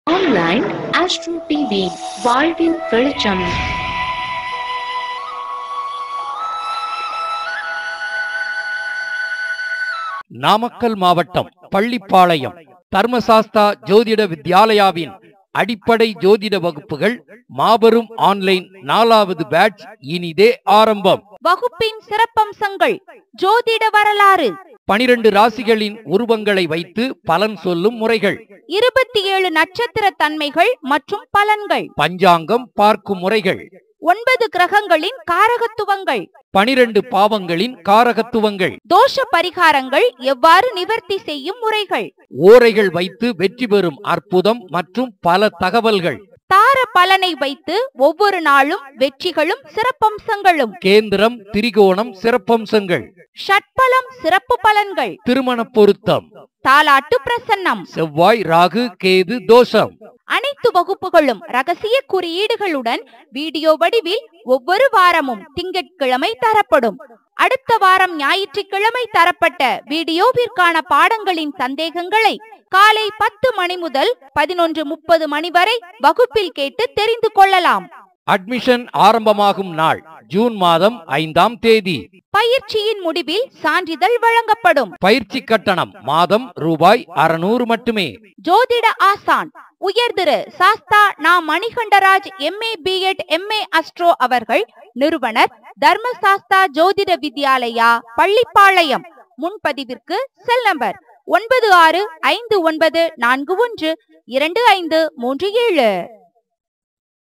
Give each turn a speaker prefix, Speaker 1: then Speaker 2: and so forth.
Speaker 1: Online Astro TV வாழ்வின் வெளிச்சம்.
Speaker 2: நாமக்கல் மாவட்டம் பள்ளிப்பாளையம் தர்மசாஸ்தா ஜோதிட வித்யாலயாவின் அடிப்படை ஜோதிட வகுப்புகள் மாபெரும் ஆன்லைன் 4வது பேட்ச் இனிதே ஆரம்பம்.
Speaker 3: வகுப்பின் சிறப்பம்சங்கள்: ஜோதிட வரலாறு,
Speaker 2: 12 ராசிகளின் உருவங்களை வைத்து பலன் சொல்லும் முறைகள்,
Speaker 3: 27 நட்சத்திர தன்மைகள் மற்றும் பலன்கள்,
Speaker 2: பஞ்சாங்கம் பார்க்கும் முறைகள்,
Speaker 3: 9 கிரகங்களின் காரகத்துவங்கள்,
Speaker 2: 12 பாவங்களின் காரகத்துவங்கள்,
Speaker 3: தோஷ பரிகாரங்கள் எவ்வாறு நிவர்த்தி செய்யும் முறைகள்,
Speaker 2: ஓரைகள் வைத்து வெற்றி பெறும் அற்புதம் மற்றும் பல தகவல்கள்,
Speaker 3: தார பலனை வைத்து ஒவ்வொரு நாளும் வெற்றிகளும் சிறப்பம்சங்களும்,
Speaker 2: கேந்திரம் திரிகோணம் சிறப்பம்சங்கள்,
Speaker 3: ஷட்பலம் சிறப்பு பலன்கள்,
Speaker 2: திருமண பொருத்தம்,
Speaker 3: தாலாட்டு பிரசன்னம்,
Speaker 2: செவ்வாய் ராகு கேது தோஷம்.
Speaker 3: அனைத்து வகுப்புகளும் ரகசிய குறியீடுகளுடன் வீடியோ வடிவில் ஒவ்வொரு வாரமும் திங்கட்கிழமை தரப்படும். அடுத்த வாரம் ஞாயிற்றுக்கிழமை தரப்பட்ட வீடியோவிற்கான பாடங்களின் சந்தேகங்களை காலை 10 மணி முதல் 11:30 மணி வரை வகுப்பில் கேட்டு தெரிந்து கொள்ளலாம்.
Speaker 2: அட்மிஷன் ஆரம்பமாகும் நாள் ஜூன் மாதம் 5ஆம் தேதி.
Speaker 3: பயிற்சியின் முடிவில் சான்றிதழ் வழங்கப்படும்.
Speaker 2: பயிற்சி கட்டணம் மாதம் ரூபாய் 600 மட்டுமே.
Speaker 3: ஜோதிட ஆசான் உயர் திரு சாஸ்தா நா Manikandaraj MA B.Ed MA astro அவர்கள் நிறுவனர், தர்மசாஸ்தா ஜோதிட வித்யாலயா, பள்ளிப்பாளையம். முன்பதிவிற்கு செல் நம்பர் 9659412537.